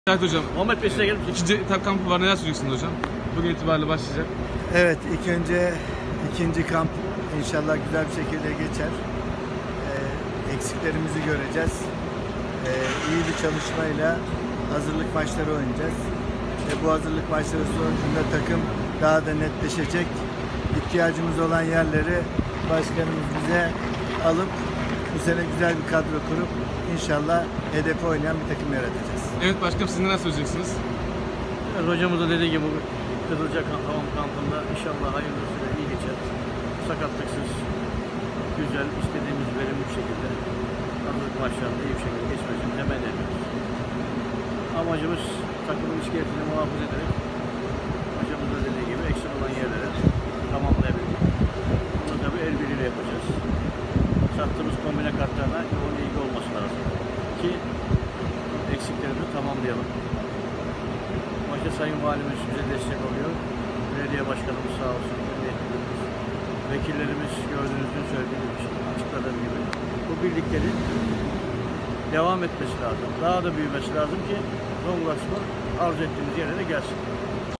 Evet hocam. Muhammed Bey size gelip İkinci etap kampı var. Neler söyleyeceksiniz hocam? Bugün itibariyle başlayacak. Evet, ikinci kamp inşallah güzel bir şekilde geçer. Eksiklerimizi göreceğiz. İyi bir çalışmayla hazırlık maçları oynayacağız. Bu hazırlık maçları sonucunda takım daha da netleşecek. İhtiyacımız olan yerleri başkanımız bize alıp bu sene güzel bir kadro kurup inşallah hedefe oynayan bir takım yaratacağız. Evet başkanım, siz neler söyleyeceksiniz? hocamız da dediği gibi bu Kızılca kampında inşallah hayırlısıyla iyi geçer. Sakatlıksız, güzel, istediğimiz verimli bir şekilde hazırlık maçlarında iyi bir şekilde geçmesini temenni ediyoruz. Amacımız takımın iskeletini muhafaza ederek hocamız da dediği gibi eksik olan yerlere tamamlayabilmek. Bunu tabii el birliğiyle yapacağız. Sattığımız kombine kartlarına yoğun ilgi olması lazım ki eksiklerimizi tamamlayalım. Maçta Sayın Valimiz bize destek oluyor. Belediye Başkanımız sağ olsun, emniyetlerimiz, vekillerimiz gördüğünüzün söylediği açıkladığım gibi bu birliklerin devam etmesi lazım. Daha da büyümesi lazım ki Zonguldak Spor arzu ettiğimiz yere de gelsin.